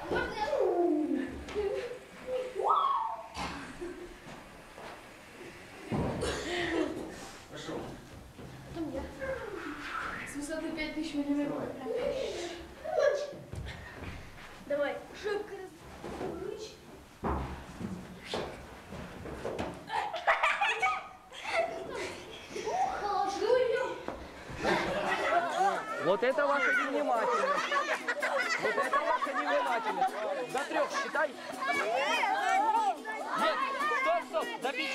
Пошел. Потом я. С высоты 5000 миллиметров. Давай. Шибко. Вот это ваша невнимательность. Вот это ваша невнимательность. До 3 считай. Нет, стоп, до 5.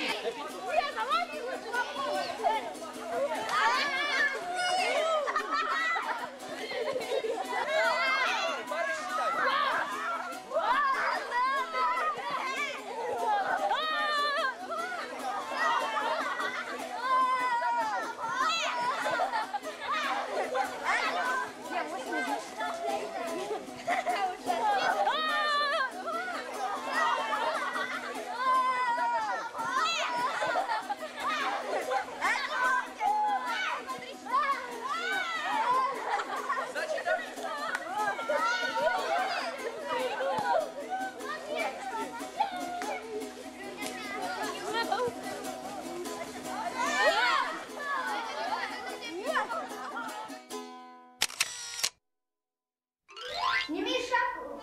Сними шапку.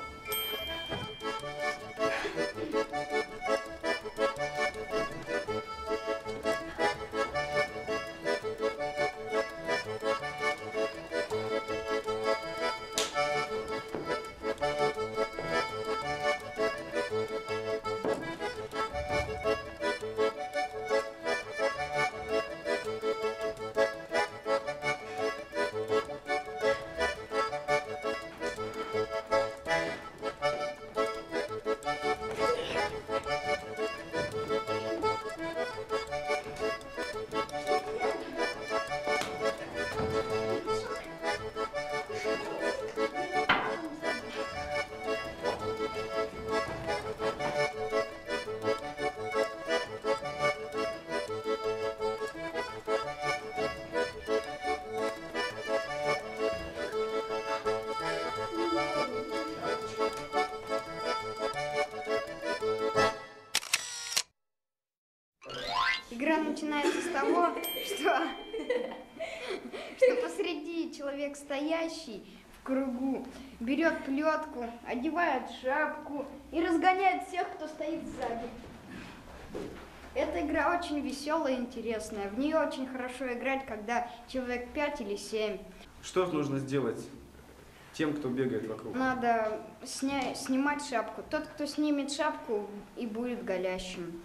Игра начинается с того, что посреди человек, стоящий в кругу, берет плетку, одевает шапку и разгоняет всех, кто стоит сзади. Эта игра очень веселая и интересная. В нее очень хорошо играть, когда человек 5 или 7. Что нужно сделать тем, кто бегает вокруг? Надо снимать шапку. Тот, кто снимет шапку, и будет голящим.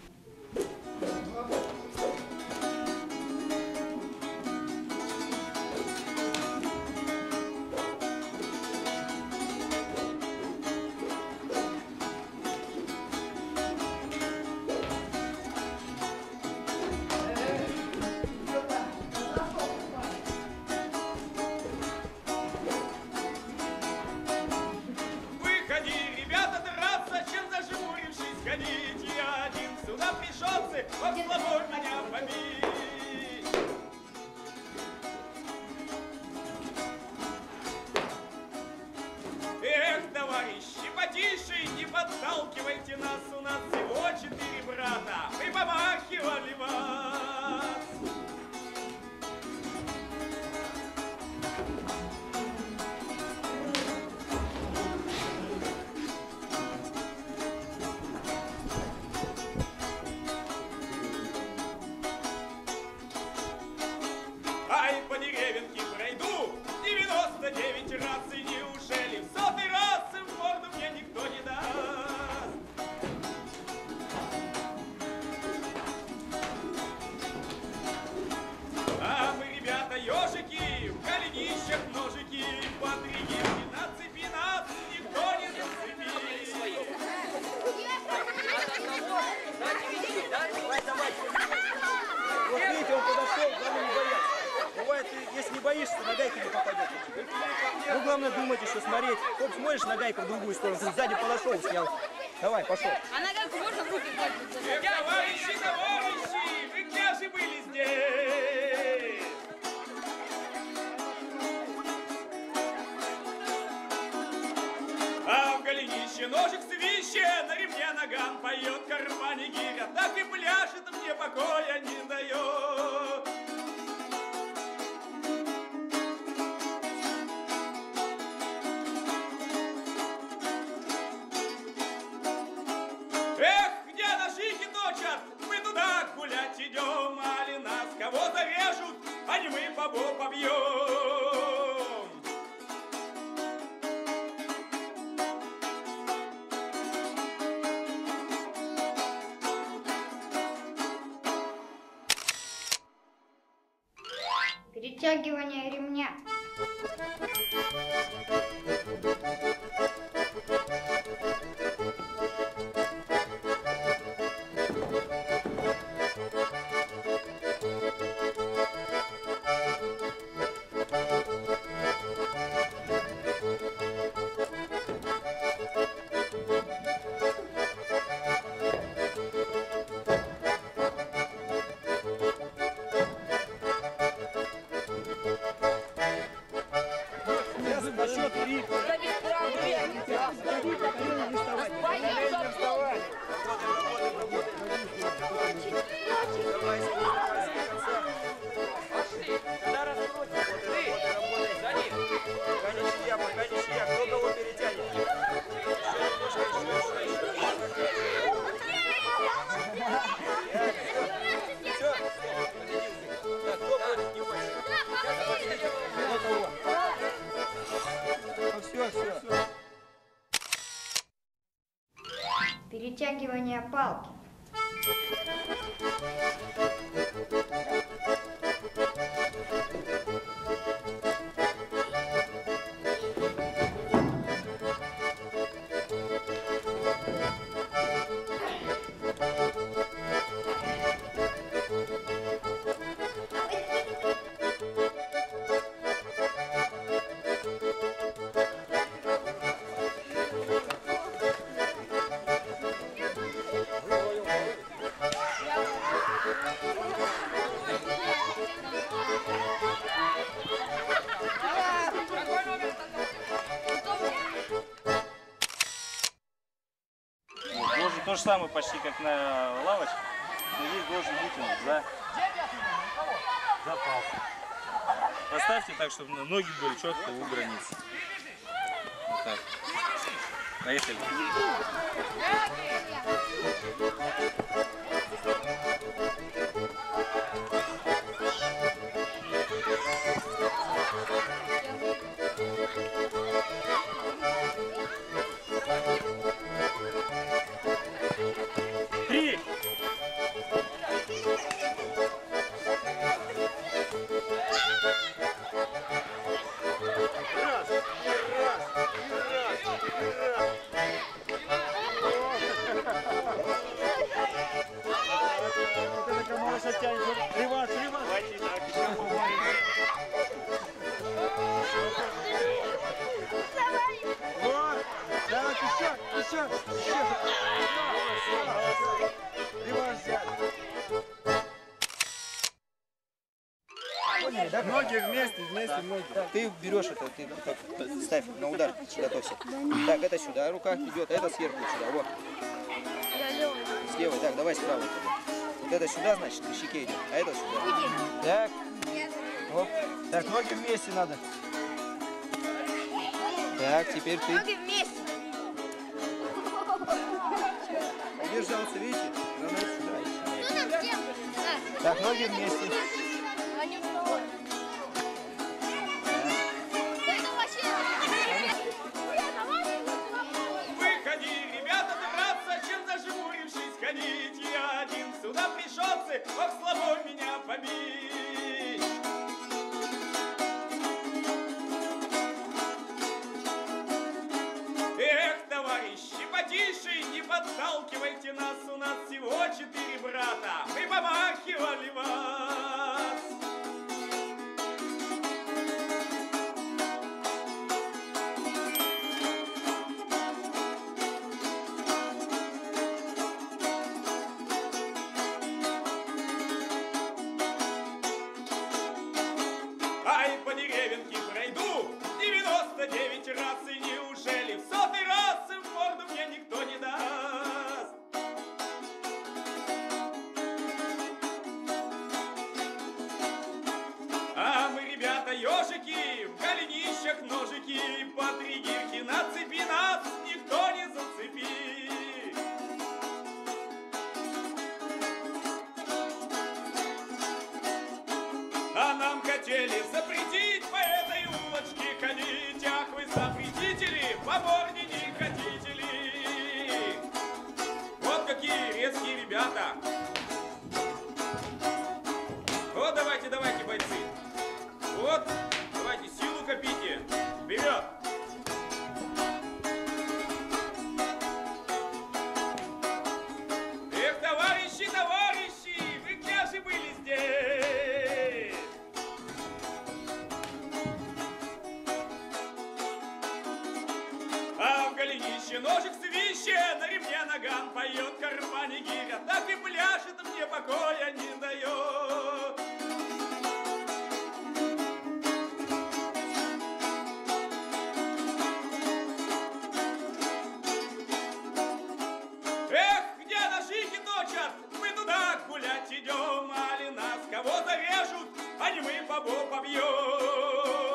Попробуй меня побить. Эх, товарищи, потише, не подталкивайте нас, у нас всего 4 брата, мы помахивали вас. Ай, по деревенке пройду 99 раз, и неужели в 100-й раз в морду мне никто не даст? А мы, ребята, ежики, в голенищах ножики, по 3 гирки на цепи нас никто не зацепит. Вот видите, он подошел, главное не бояться. Бывает, если не боишься, на гайку не попадет. Ну, главное думать еще, смотреть. Хоп, смотришь на гайку в другую сторону, сзади подошел, снял. Давай, пошел. А на гайку можно в руки взять? Товарищи, товарищи, вы где же были здесь? А в голенищах свище, ножик свище, на ремне наган поет, в кармане гиря, так и пляшет, мне покоя не дает. Эх, где ножики точат, мы туда гулять идем, али нас кого зарежут, а не мы бобов побьем. Перетягивание ремня. На счет 3. Когда раскрутим, за ним. Пока ничья, кто кого перетянет. Все, так, кто против него? Все. Перетягивание палки. Должен то же самое почти как на лавочке, но здесь должен вытянуть за палку. Поставьте так, чтобы ноги были четко у границы. Вот так. Поехали. Три. Реванш. Вот. Давай, еще. Реванш взять. Ноги вместе, ноги. Ты берешь это, ты так, ставь на удар, готовься. Так, это сюда рука идет, а это сверху сюда, вот. С левой, так, давай с правой тогда. Вот это сюда, значит, по щеке идет, а это сюда. Так, оп. Так, ноги вместе надо. Так, теперь ты. Ноги вместе. Держался, видите? Надо сюда идти. Что там с кем? Так, ноги вместе. Выходи, ребята, драться, чем зажмурившись ходить. Я один сюда пришелся, ох, слабо меня побить. Эх, товарищи, потише, не подталкивайте нас, у нас всего 4 брата, мы помахивали вас. Ай, по деревенке пройду 99 раз, и неужели в 100-й раз в морду дворни не хотите ли? Вот какие резкие ребята. Вот давайте, давайте, бойцы. Вот, давайте, силу копите. Вперед! Эх, товарищи, товарищи, вы где же были здесь? А в голенище ножик свище, на ремне наган поет, в кармане гиря, так и пляшет, мне покоя не дает. Эх, где ножики точат, мы туда гулять идем, али нас кого зарежут, а не мы бабу побьем.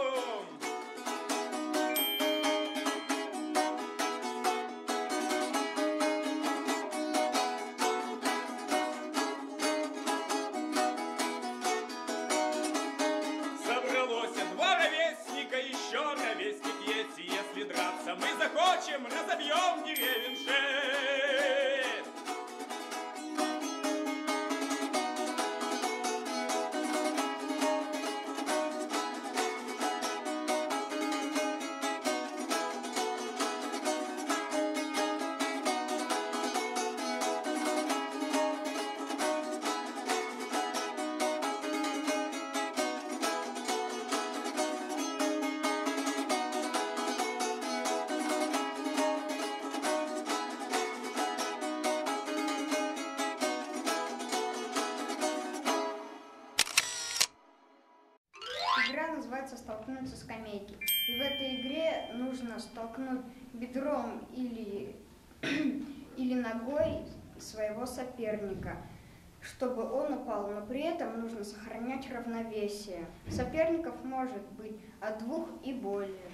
Собралось два ровесника, еще ровесник есть, и если драться мы захочем, разобьем деревень шесть. Игра называется «Столкнуться скамейки». И в этой игре нужно столкнуть бедром или ногой своего соперника, чтобы он упал, но при этом нужно сохранять равновесие. Соперников может быть от 2 и более.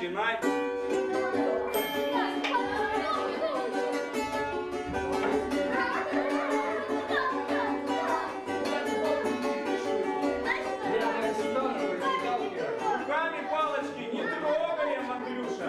начинай. Руками палочки не трогаем, Андрюша.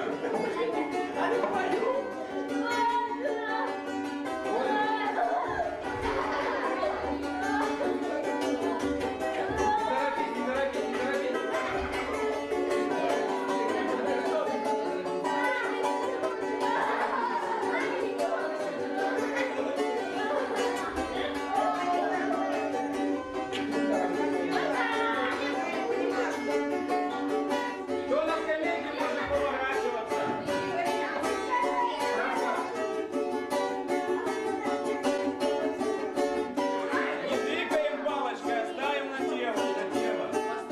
Кто на скамейке может поворачиваться? Не двигаем палочкой, оставим на тело, на тело.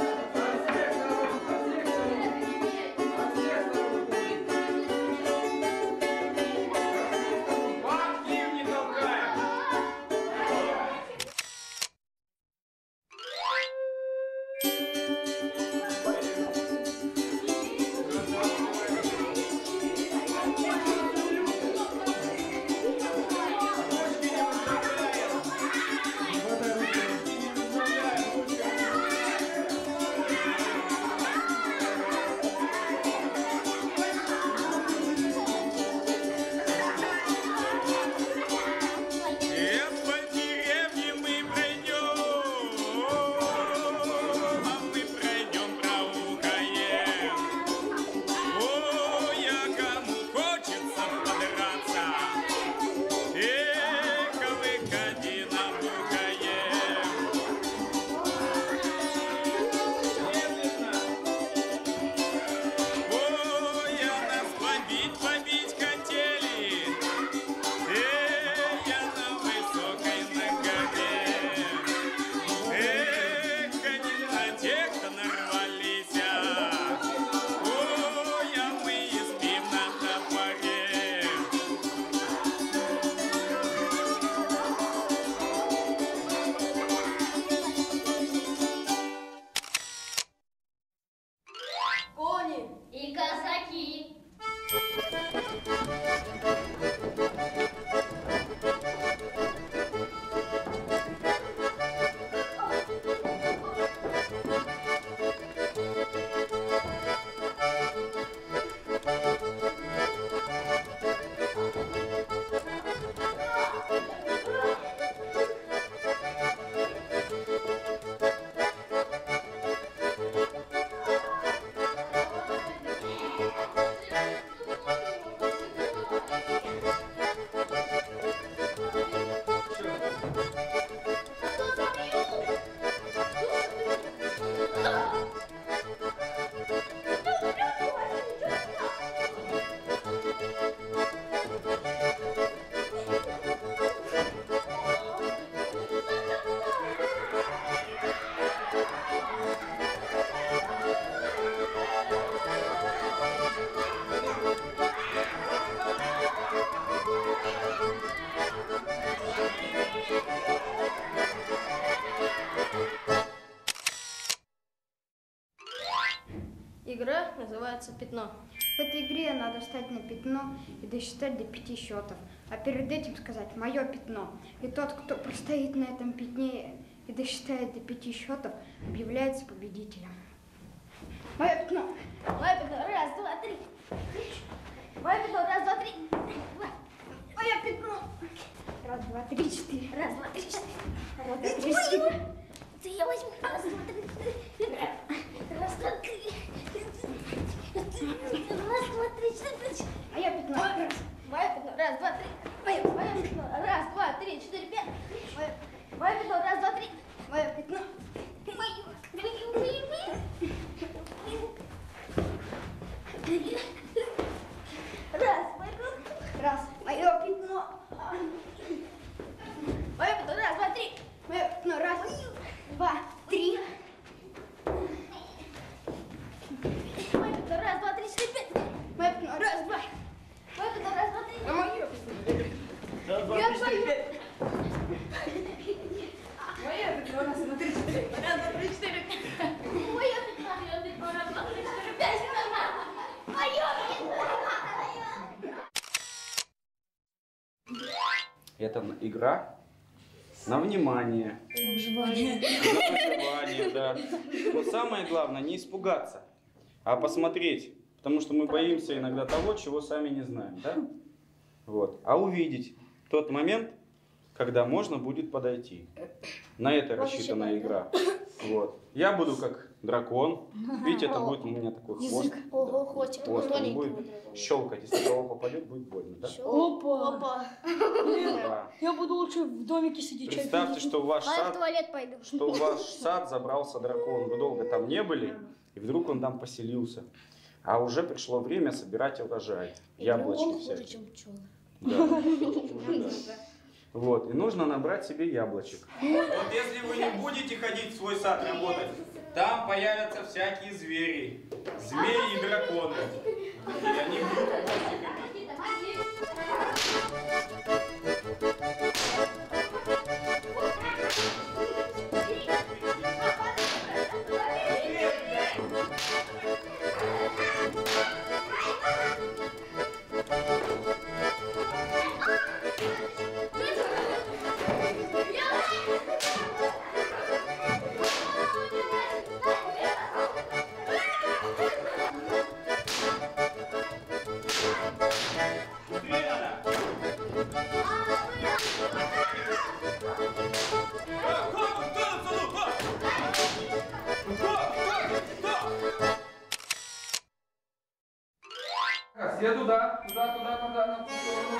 Поактивнее толкаем. По деревне мы пройдем, а мы пройдем, проухаем. Ой, а кому хочется подраться, кавыкади набухаем. Ой, а нас побить хотели, я на высокой ноге. Они на тех, кто нарвались. Ой, а мы и спим на топоре. Кони и казаки. Игра называется «Пятно». В этой игре надо встать на пятно и досчитать до 5 счетов. А перед этим сказать «моё пятно». И тот, кто простоит на этом пятне и досчитает до 5 счетов, объявляется победителем. Мое пятно. Мое пятно. Раз, два, три. Мое пятно. Раз, два, три. Мое пятно. Раз, два, три, четыре. Раз, два, три, четыре. Раз, два, три, четыре. Ты я возьму. Раз, два, три, четыре. Раз, два, три. Раз, два, три, четыре. Мое пятно. Мое пятно. Раз, два, три. Мое пятно. Раз, два, три, четыре, пять. Мое пятно. Раз, два, три. Мое пятно. Раз, Раз. Мое пятно. мое пятно. Раз, два, три. Мое пятно. Раз, два, три. Мое пятно. Раз, два, три, четыре, пять. Мое пятно. Раз, два. Мое пятно. Раз, два, три. А мое пятно. Раз, два, три, четыре, пять. Мое пятно. Раз, два, три, четыре. Раз, два, три, четыре, пять. Мое пятно. Раз, два, три, четыре, пять. Мое Это игра на внимание. На выживание, да. Но самое главное не испугаться, а посмотреть. Потому что мы боимся иногда того, чего сами не знаем, да? Вот. А увидеть тот момент, когда можно будет подойти. На это рассчитана игра. Вот. Я буду как дракон. Видите, это будет у меня такой хвост. Ого, хвостик такой Хвост, он тоненький. будет щелкать. Если кого попадет, будет больно, да? Опа. Да. Я буду лучше в домике сидеть. Представьте, что в ваш А я в сад, туалет пойду. сад забрался дракон. Вы долго там не были, и вдруг он там поселился. А уже пришло время собирать урожай. Яблочки всякие. Да. Уже да. Вот, и нужно набрать себе яблочек. Вот если вы не будете ходить в свой сад работать, там появятся всякие звери. Змеи и драконы. И они будут хвостиками. Все туда, на ту сторону.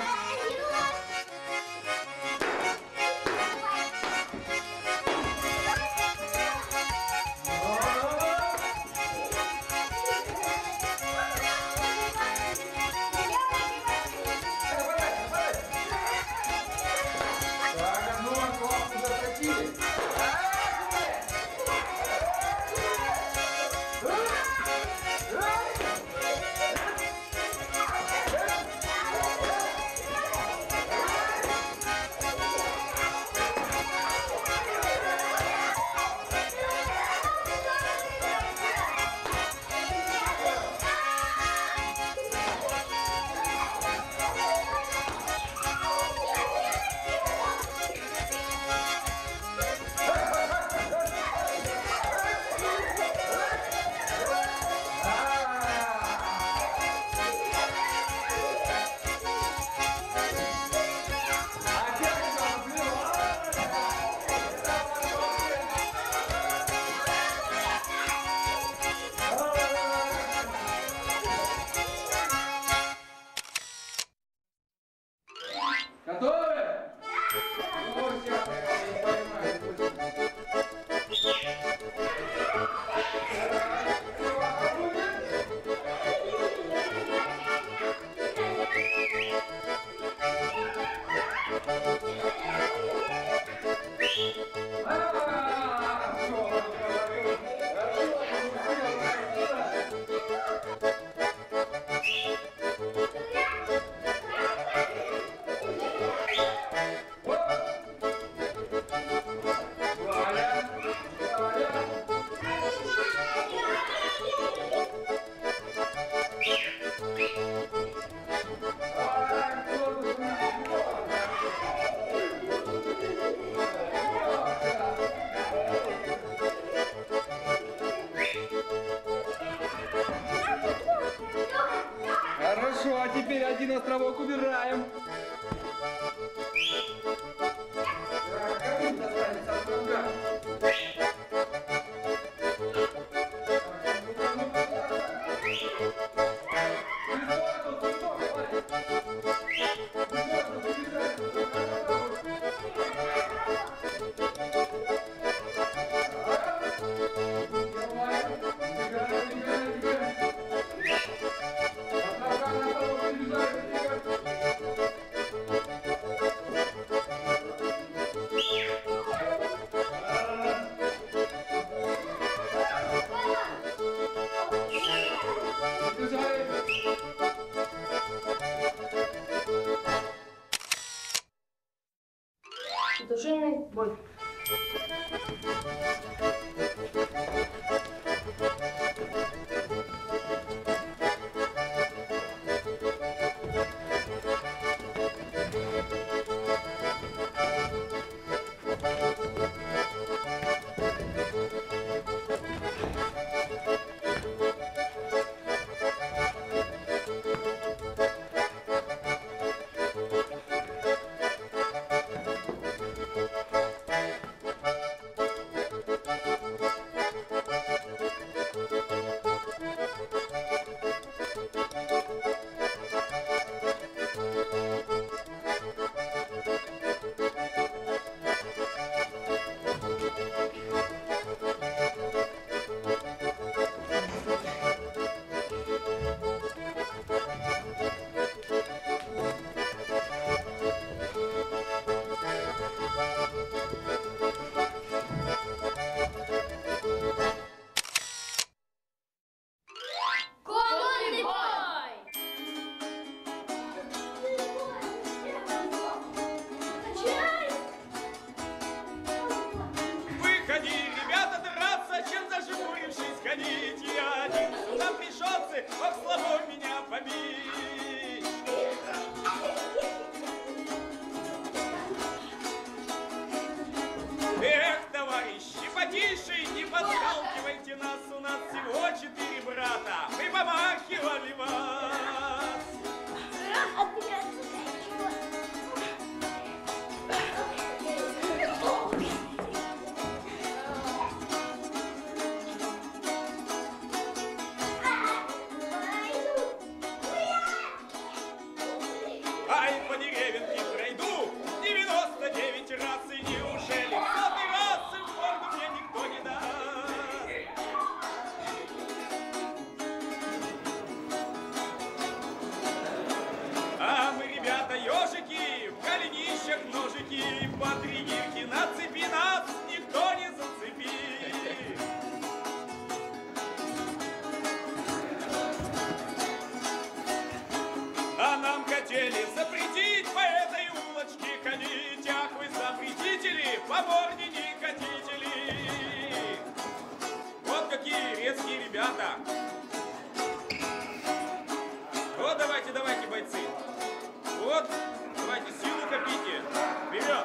Так, ну, классно захватили. Готовы? Ну, сейчас, я не понимаю. Хорошо, а теперь один островок убираем. Так, кому достанется островка? Душевный бой. подталкивайте нас, у нас всего 4 брата. Мы помахивали вас. Ай, по деревенке пройду 99 раз, и неужели в 100-й раз в морду мне никто не даст? А мы, ребята, ежики, в голенищах ножики, по 3 гирьки на цепи, нас никто не зацепит. А нам хотели запретить по этой улочке ходить. Ах, вы запретители, по морде не хотите ли? Вот какие резкие ребята. Вот давайте, давайте, бойцы. Вот, давайте, силу копите. Вперед!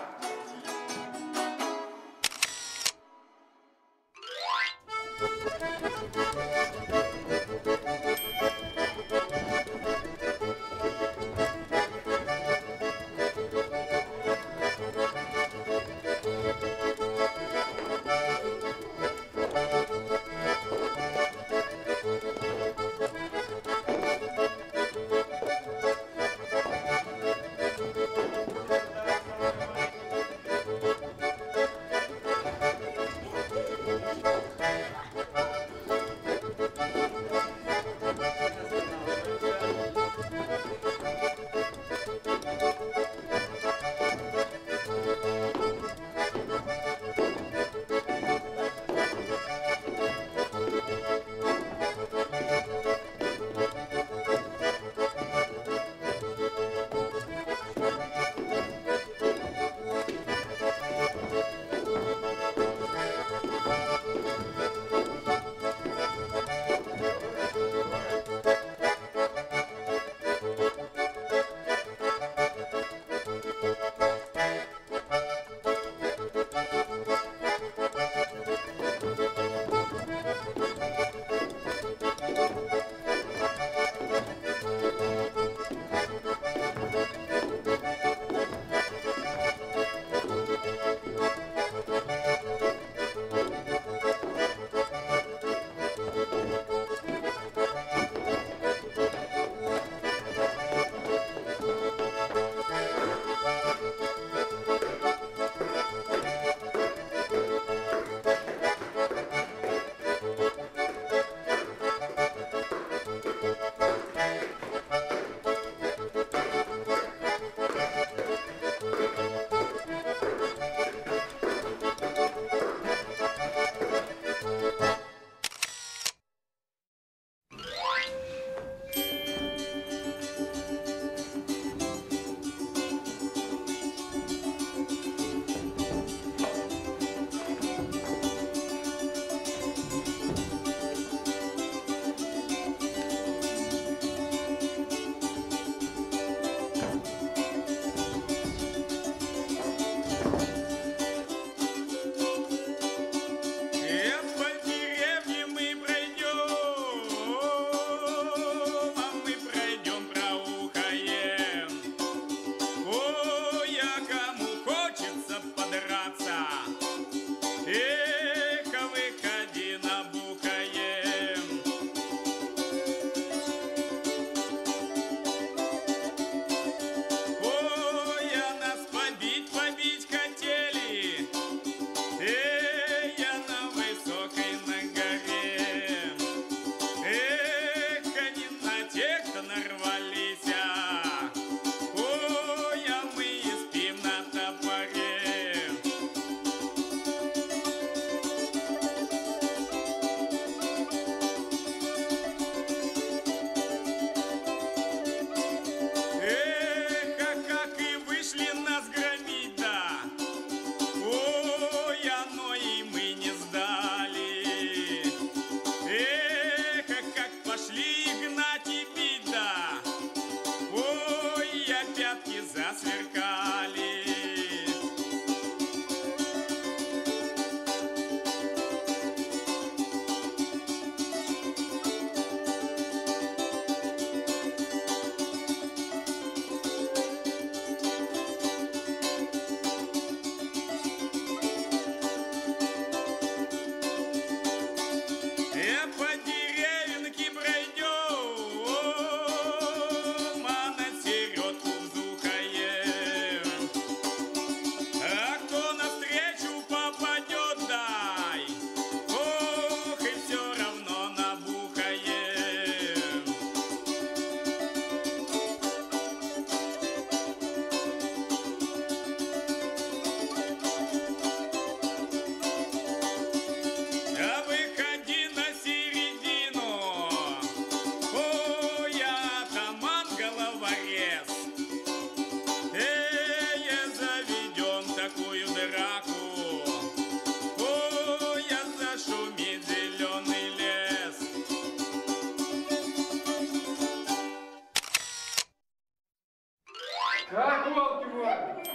Как волки воют?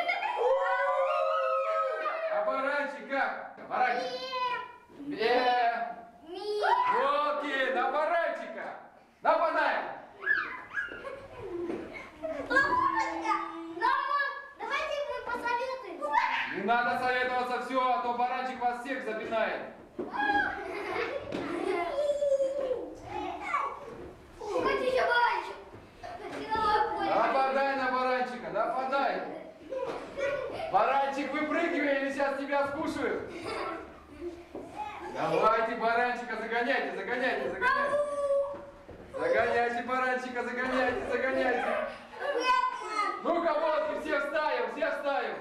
А баранчик как? Баранчик. Волки, на баранчика. Нападаем. Давайте мы посоветуемся. Не надо советоваться, все, а то баранчик вас всех запинает. Хотите баранчик? Нападай на баранчика, нападай. Баранчик, выпрыгивай, или сейчас тебя скушают. Давайте баранчика загоняйте, загоняйте, загоняйте. Загоняйте баранчика, загоняйте, загоняйте. Ну-ка, волки, все в стаю, все в стаю.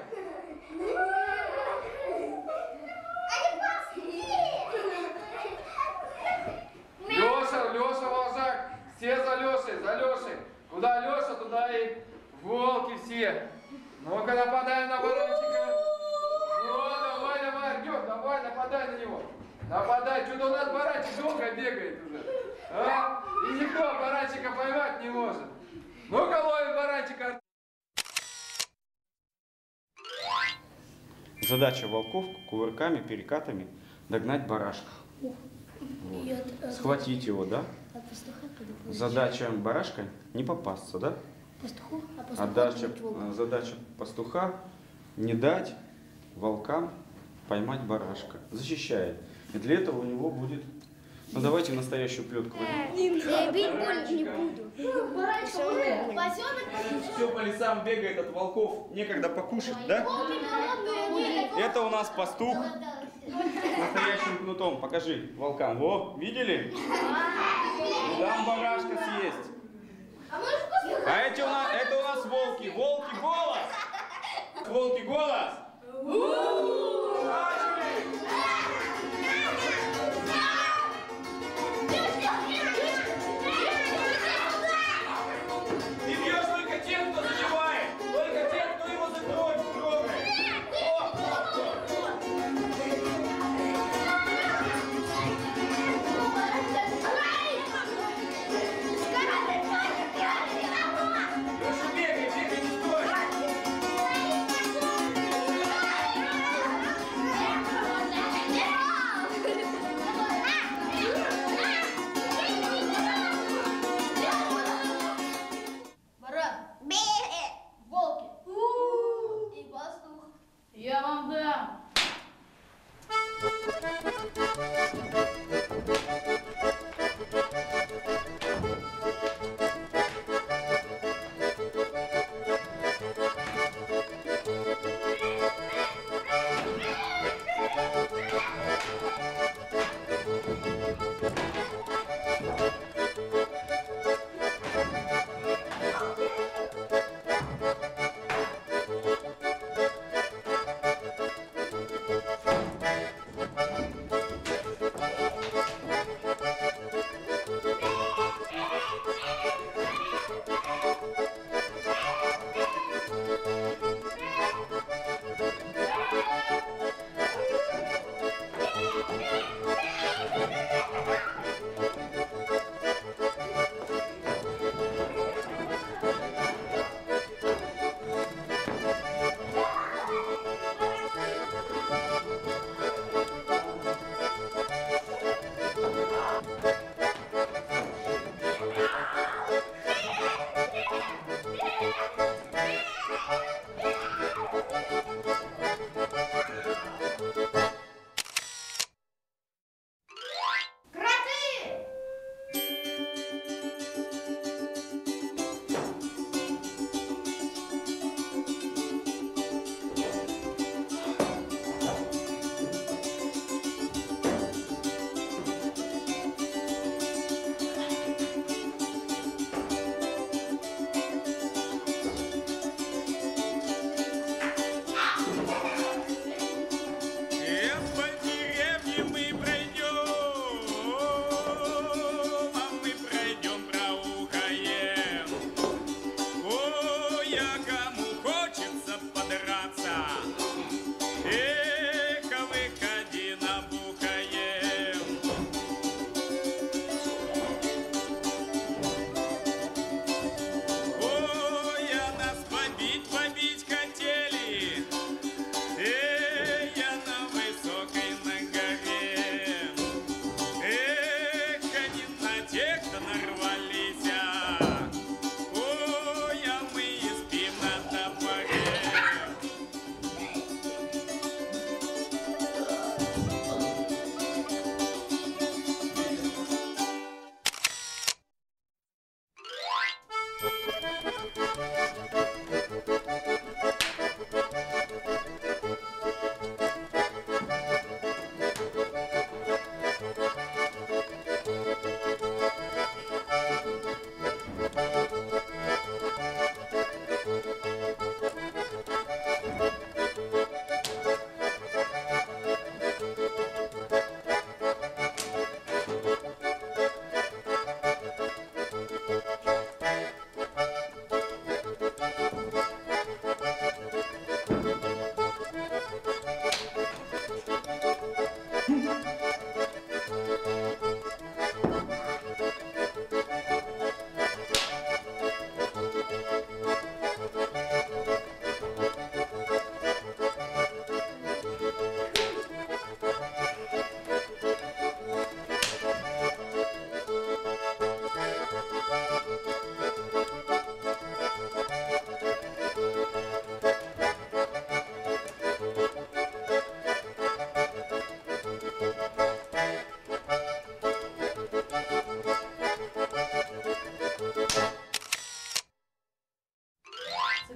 Леша, Волжак, все за Лешей, за Лешей. Куда Леша, туда и волки все. Ну-ка, нападаем на баранчика. Вот, давай, Артем, давай, нападай на него. Нападай, что-то у нас баранчик долго бегает уже. А? И никто баранчика поймать не может. Ну-ка, ловим баранчика. Задача волков кувырками, перекатами догнать барашка. Вот. Схватить его, да? Задача барашка не попасться, да? Задача пастуха не дать волкам поймать барашка. Защищает. И для этого у него будет... Ну давайте настоящую плетку возьмем. Я бить больше не буду. Все по лесам бегает от волков. Некогда покушать, да? Это у нас пастух с настоящим кнутом. Покажи волкам. Во, видели? Дам барашка съесть. А это у нас волки. Волки голос! Волки голос! Ты бьешь только тех, кто задевает, только тех, кто его трогает. Леша, бегай, не стой. Баран. Волки. И пастух. Я вам дам.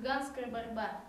хулиганская борьба.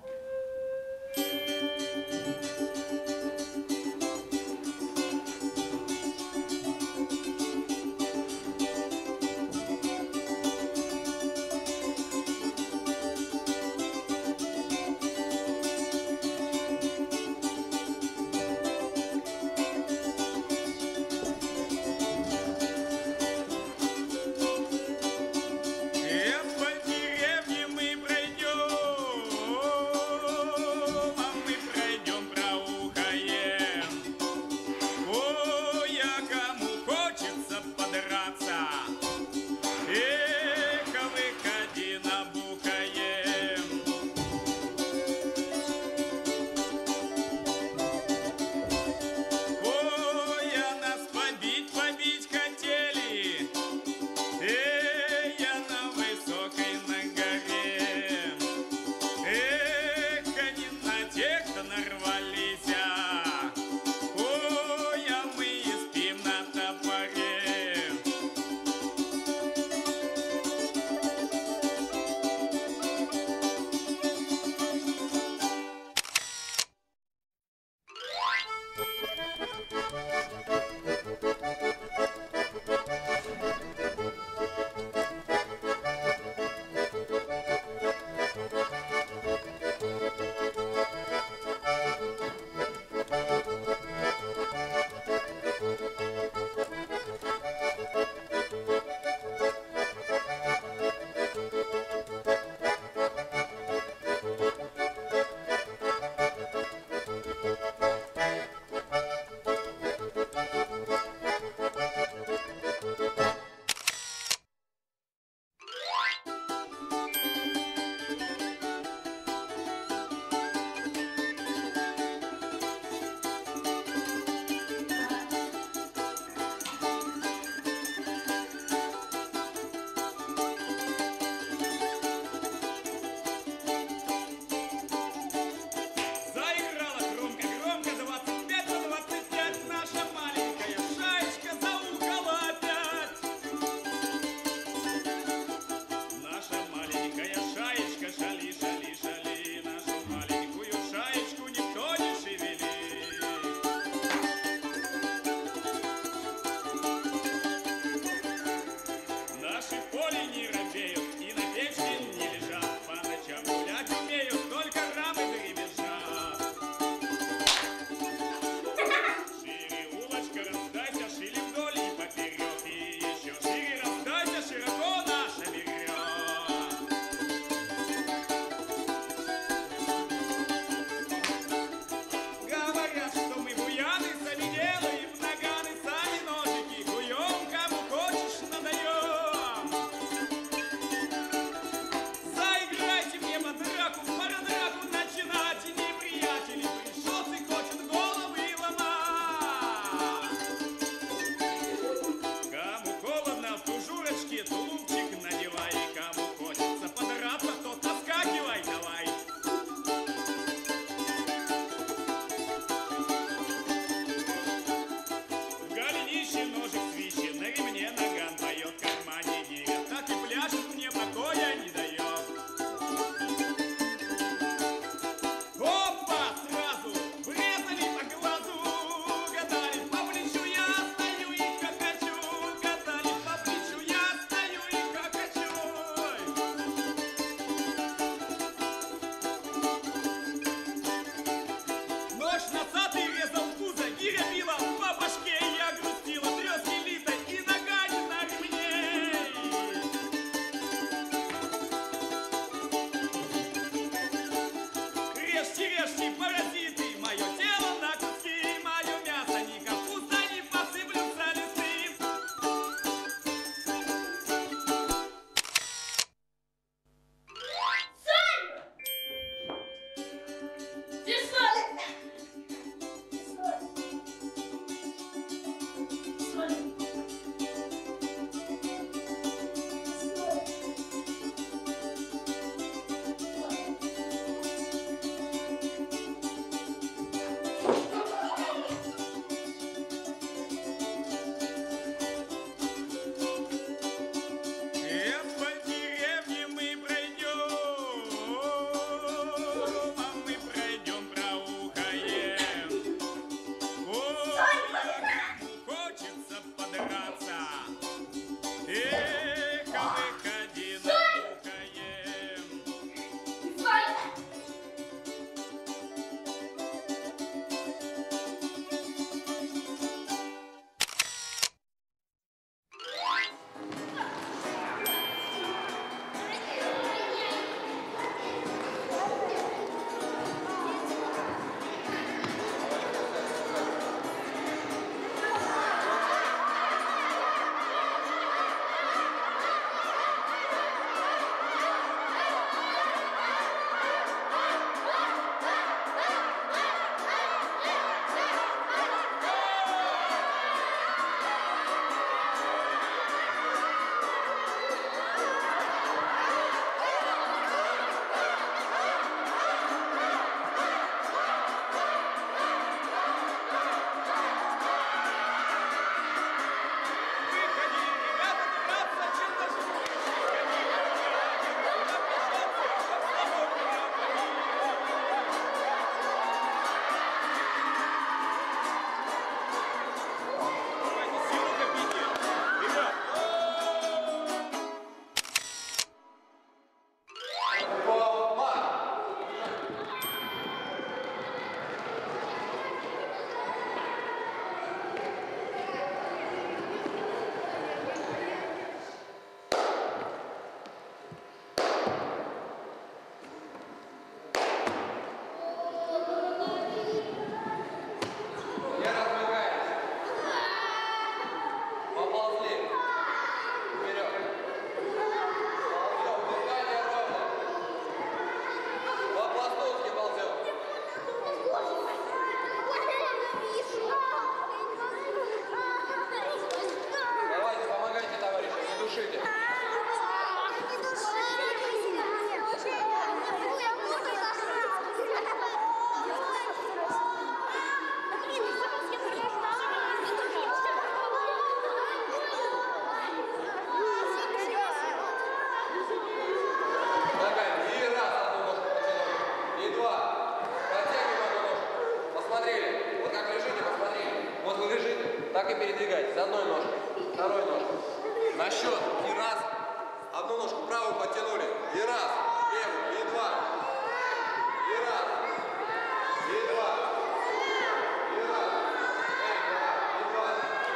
Расчет. И раз. Одну ножку правую подтянули. И раз. Левую. И два. И раз. И два. И раз. И два.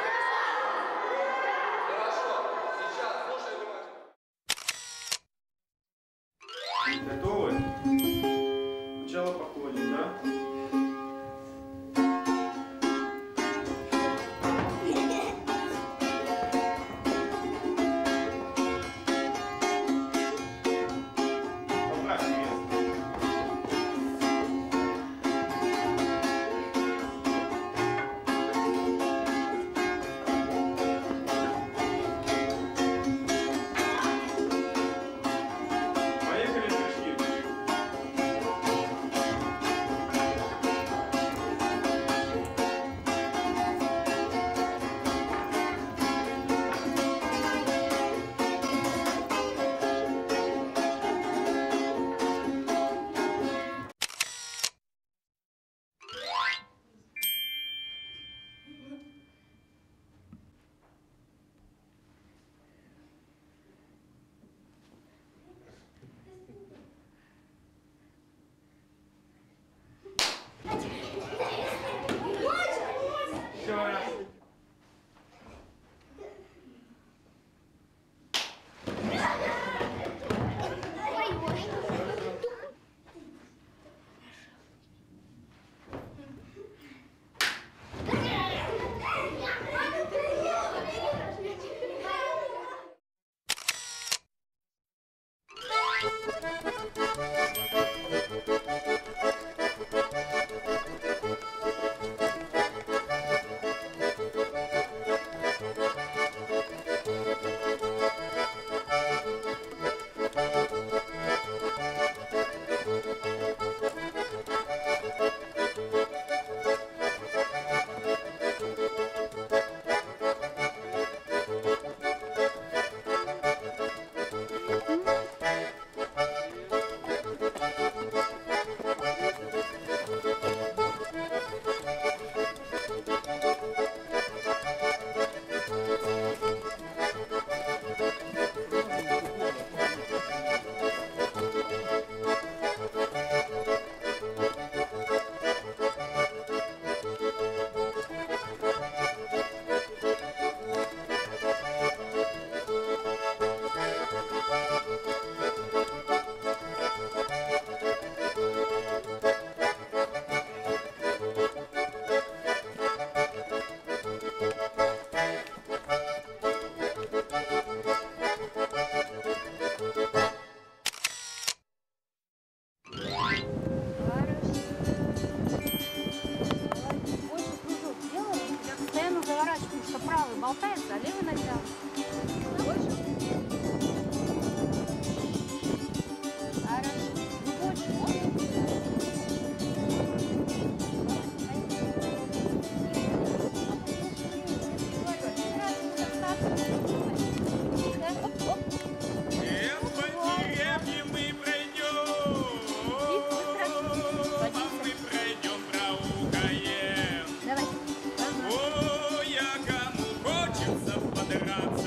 Хорошо. Сейчас слушай внимательно. Готовы? Сначала походим, да? Поправь место. Поехали, прыжки. Еще раз. болтается, а левый натянут. Больше? Хорошо. Больше можно? О, я кому хочется подраться.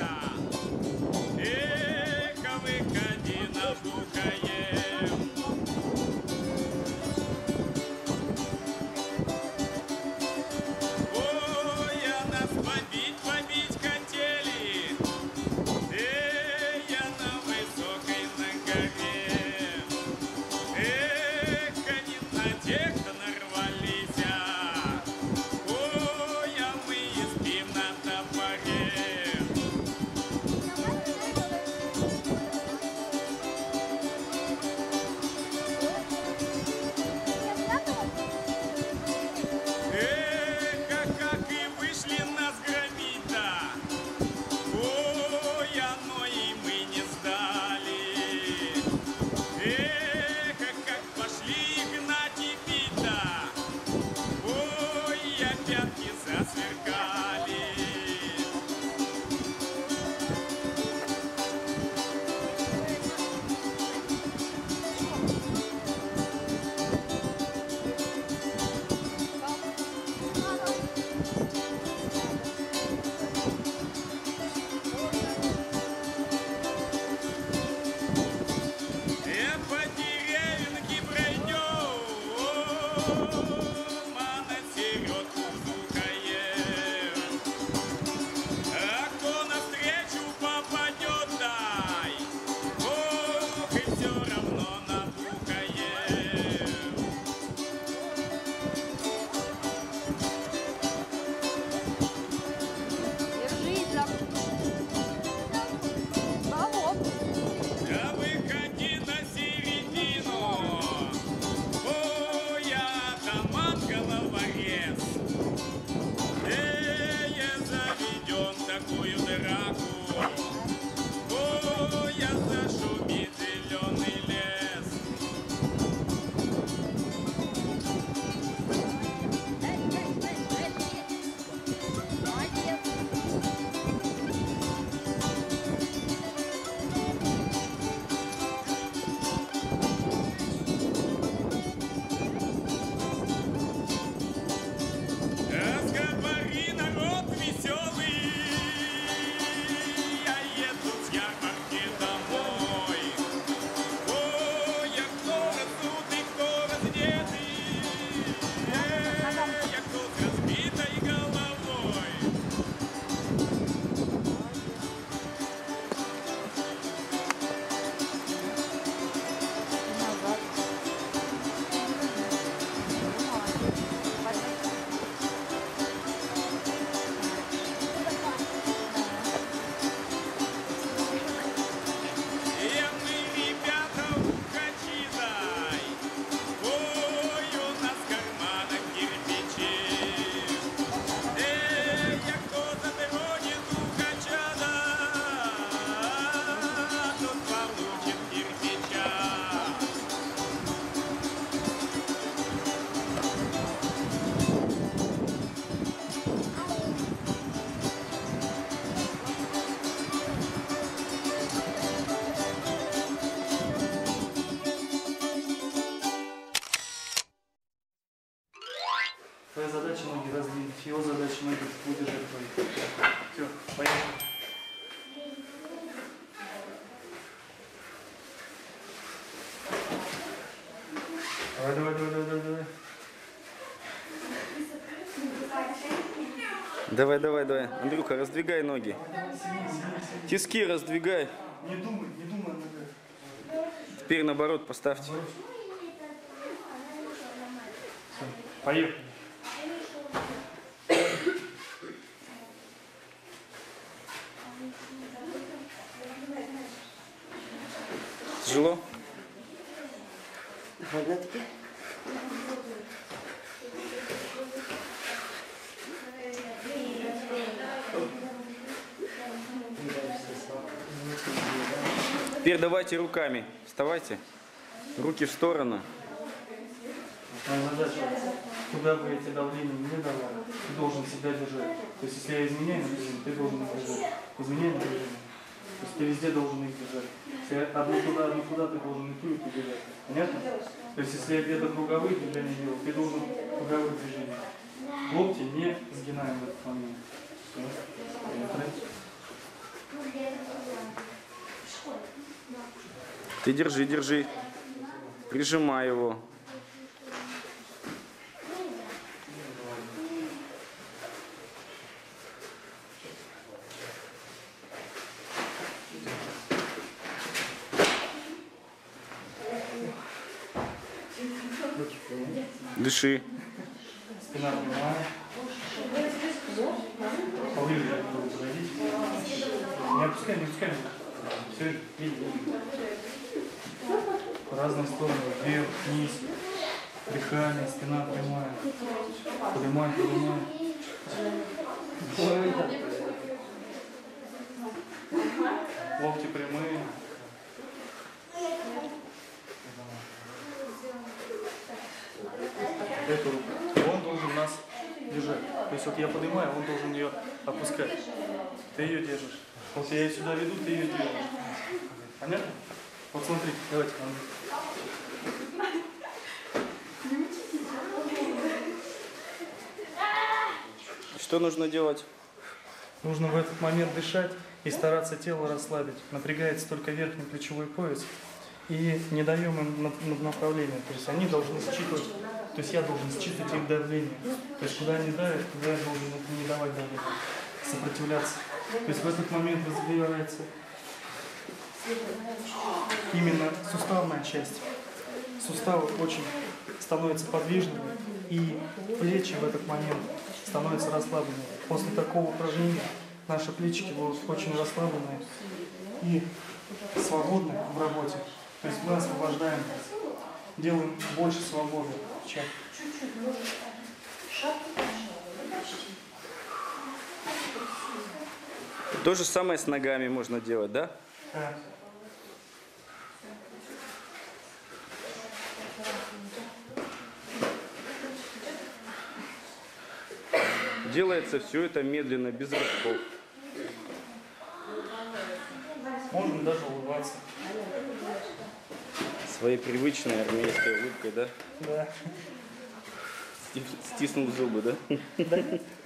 на середку зукает. А кто навстречу попадет, дай, ох, и все равно напукает. Держись за голову. Да выходи на середину, ой, атаман головорез. Я заведем такую драку, ой, зашумит зеленый лес. Молодец. Разговори, народ веселый, я еду с ярмарки домой. Ой, я кто раздутый, кто раздетый, я кто с разбитой головой. Мы, ребята, ухачи дай, ой, у нас в карманах кирпичи. Я кто затронет ухача, да, тот получит кирпича. Твоя задача ноги раздвинуть, его задача ноги удержать твои. Все, поехали. Давай. Давай. Андрюха, раздвигай ноги. Тиски раздвигай. Не думай о ногах. Теперь наоборот поставьте. Поехали. Тяжело? Теперь давайте руками. Вставайте. Руки в сторону. Моя задача, куда бы эти давления не давал, ты должен себя держать. То есть, если я изменяю напряжение, ты должен их держать. Изменяй напряжение. То есть, ты везде должен их держать. Если одну туда, ты должен и ту держать. Понятно? То есть, если я где-то круговые движения делаю, ты должен круговые движения. Локти не сгинаем в этот момент. Все. Поехали. Ты держи. Прижимай его. Дыши. Спина прямая. Поближе я буду подходить. Не опускай. Все, видите. В разные стороны. Вверх, вниз. Дыхание, спина прямая. Поднимай. Локти прямые. Эту руку. Он должен нас держать. То есть вот я поднимаю, он должен ее опускать. Ты ее держишь. Вот я ее сюда веду, ты ее держишь. Понятно? Вот смотри, давайте. Что нужно делать? Нужно в этот момент дышать и стараться тело расслабить. Напрягается только верхний плечевой пояс. И не даем им направления. То есть они должны считывать То есть я должен считать их давление. То есть куда они давят, туда я должен не давать давление, сопротивляться. То есть в этот момент развивается именно суставная часть. Суставы очень становятся подвижными, и плечи в этот момент становятся расслабленными. После такого упражнения наши плечики будут очень расслабленные и свободны в работе. То есть мы освобождаем, делаем больше свободы. То же самое с ногами можно делать, да? Да. Делается все это медленно, без рывков. Можно даже улыбаться. Своей привычной армейской улыбкой, да? Да. Стиснул зубы, да? Да.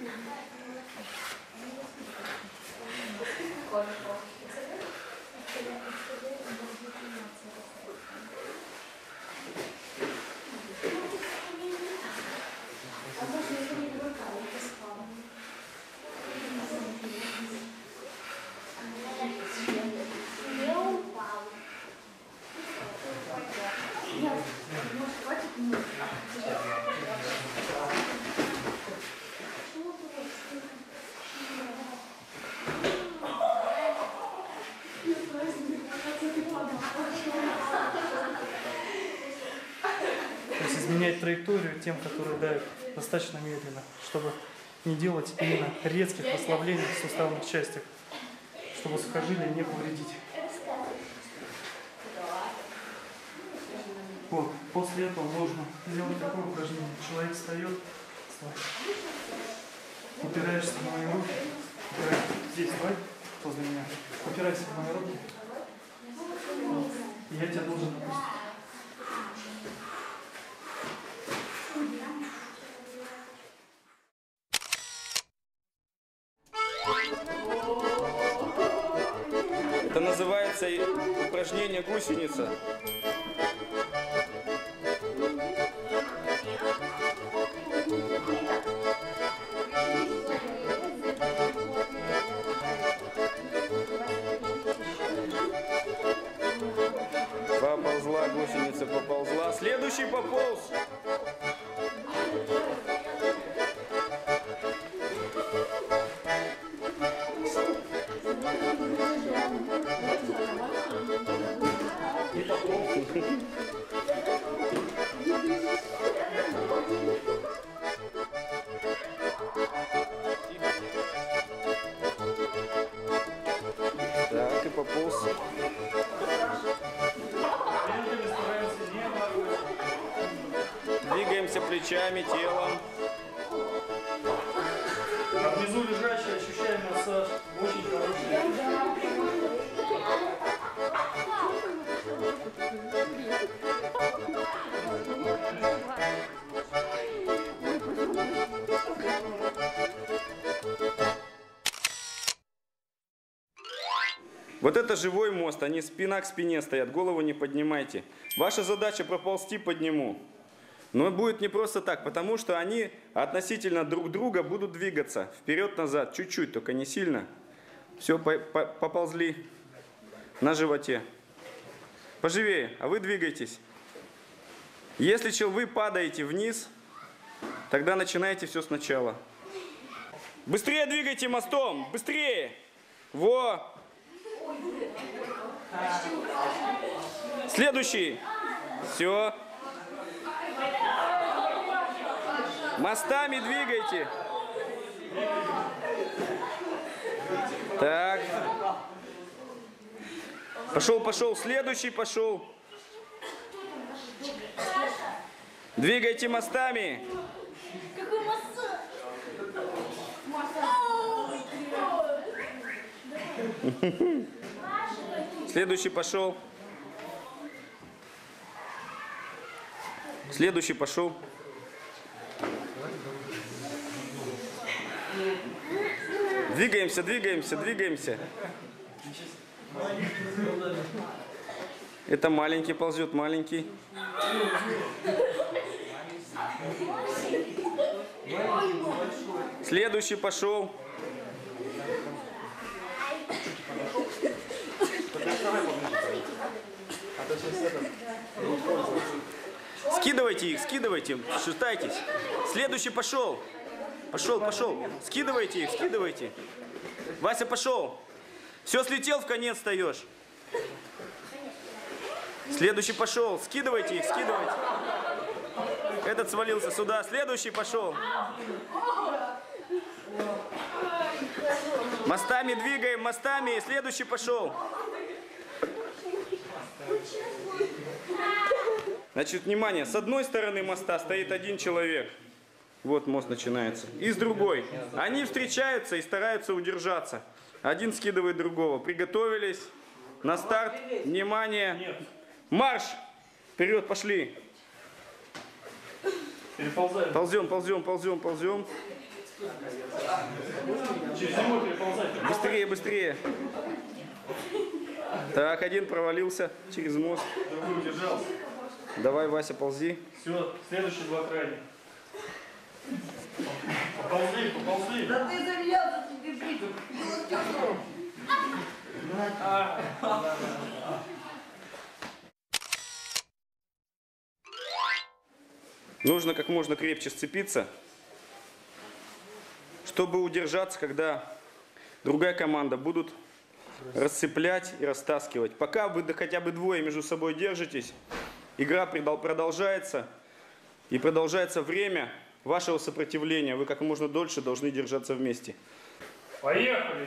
Изменять траекторию тем, которые давят, достаточно медленно, чтобы не делать именно резких ослаблений в суставных частях, чтобы сухожилие не повредить. Вот. После этого можно сделать такое упражнение. Человек встает, упираешься в мои руки, здесь, давай, возле меня, упирайся в мои руки, и я тебя должен отпустить. Это называется упражнение гусеница. Поползла гусеница, поползла. Следующий пополз. Так, и пополз. Двигаемся плечами, телом. А внизу лежащий ощущаем массаж. Очень хороший. Вот это живой мост, они спина к спине стоят, голову не поднимайте. Ваша задача проползти по нему. Но будет не просто так, потому что они относительно друг друга будут двигаться. Вперед-назад, чуть-чуть, только не сильно. Все, поползли на животе. Поживее, а вы двигайтесь. Если вы падаете вниз, тогда начинайте все сначала. Быстрее двигайте мостом, быстрее. Во! Следующий. Все. Мостами двигайте. Так. Пошел, пошел. Следующий пошел. Двигайте мостами. Какой массаж? Следующий пошел. Следующий пошел. Двигаемся, двигаемся, двигаемся. Это маленький ползет, маленький. Следующий пошел. Скидывайте их, скидывайте, шатайтесь. Следующий пошел. Пошел. Скидывайте их, скидывайте. Вася, пошел. Все, слетел, в конец встаешь. Следующий пошел. Скидывайте их, скидывайте. Этот свалился сюда. Следующий пошел. Мостами двигаем, мостами. Следующий пошел. Значит, внимание, с одной стороны моста стоит один человек. Вот мост начинается. И с другой. Они встречаются и стараются удержаться. Один скидывает другого. Приготовились. На старт. Внимание. Марш! Вперед, пошли. Переползаем. Ползем. Через него переползать. Быстрее. Так, один провалился через мост. Другой удержался. Давай, Вася, ползи. Все, следующие два крайних. Поползли. Да ты завязался, тебе бить. Нужно как можно крепче сцепиться, чтобы удержаться, когда другая команда будут расцеплять и растаскивать. Пока вы хотя бы двое между собой держитесь, игра продолжается, и продолжается время вашего сопротивления. Вы как можно дольше должны держаться вместе. Поехали!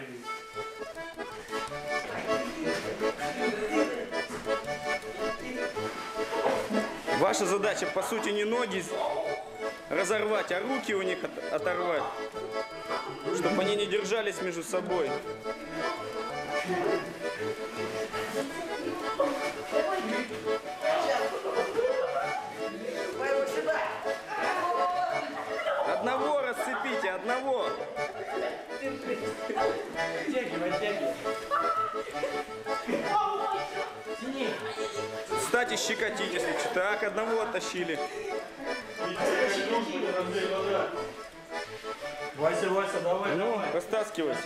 Ваша задача, по сути, не ноги разорвать, а руки у них оторвать, чтобы они не держались между собой. Одного расцепите, одного. Кстати, щекотить, если что. Так, одного оттащили. Вася, давай. Ну, растаскивайся.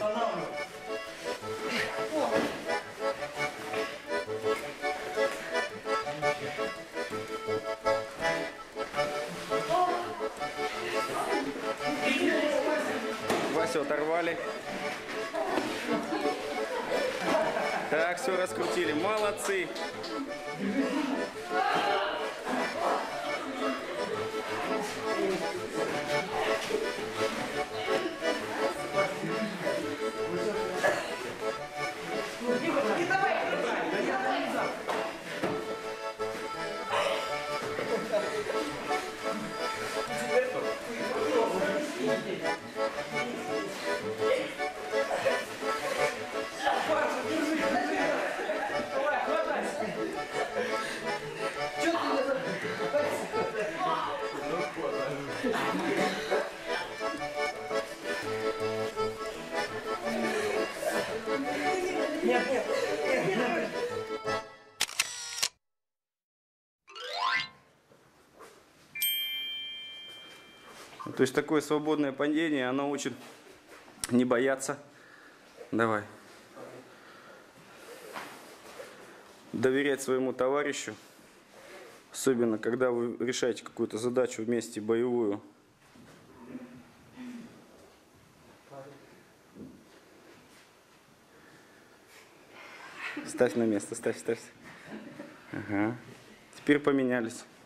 Васю оторвали. Так, все раскрутили. Молодцы. То есть такое свободное падение, оно учит не бояться. Давай. Доверять своему товарищу. Особенно, когда вы решаете какую-то задачу вместе, боевую. Ставь на место, ставь. Ага. Теперь поменялись.